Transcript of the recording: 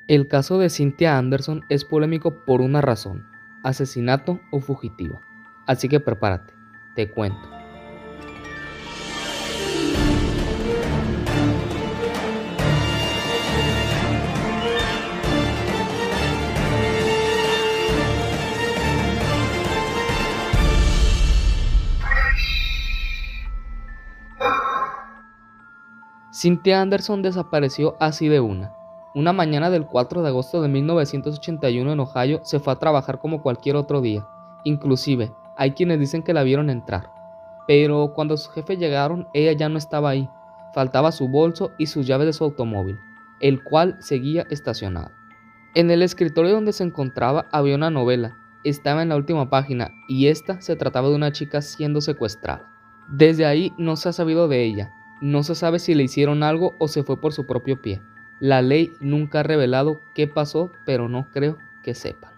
El caso de Cynthia Anderson es polémico por una razón: asesinato o fugitiva. Así que prepárate, te cuento. Cynthia Anderson desapareció así de una. Una mañana del 4 de agosto de 1981 en Ohio se fue a trabajar como cualquier otro día. Inclusive, hay quienes dicen que la vieron entrar. Pero cuando sus jefes llegaron, ella ya no estaba ahí. Faltaba su bolso y sus llaves de su automóvil, el cual seguía estacionado. En el escritorio donde se encontraba había una novela. Estaba en la última página y esta se trataba de una chica siendo secuestrada. Desde ahí no se ha sabido de ella. No se sabe si le hicieron algo o se fue por su propio pie. La ley nunca ha revelado qué pasó, pero no creo que sepan.